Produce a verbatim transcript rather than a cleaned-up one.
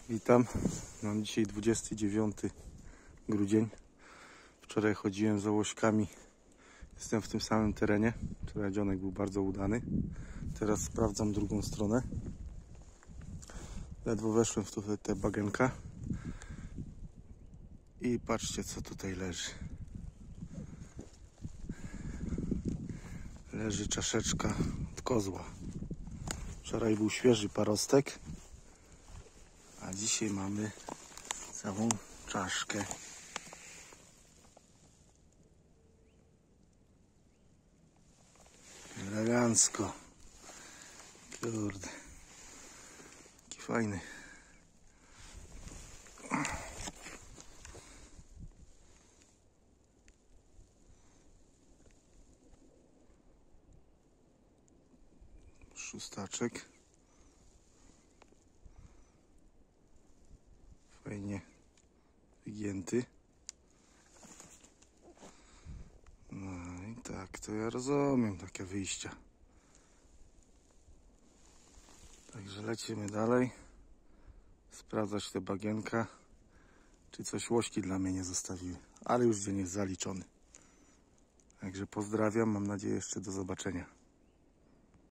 Witam, mam dzisiaj dwudziesty dziewiąty grudzień. Wczoraj chodziłem za łośkami. Jestem w tym samym terenie. Wczoraj dzionek był bardzo udany. Teraz sprawdzam drugą stronę. Ledwo weszłem w tę, tę bagenkę. I patrzcie, co tutaj leży. Leży czaszeczka od kozła. Wczoraj był świeży parostek, a dzisiaj mamy całą czaszkę. Elegancko. Kurde. Jaki fajny. Szóstaczek. Fajnie wygięty. No i tak, to ja rozumiem takie wyjścia. Także lecimy dalej. Sprawdzać te bagienka, czy coś łośki dla mnie nie zostawiły. Ale już dzień jest zaliczony. Także pozdrawiam, mam nadzieję jeszcze do zobaczenia.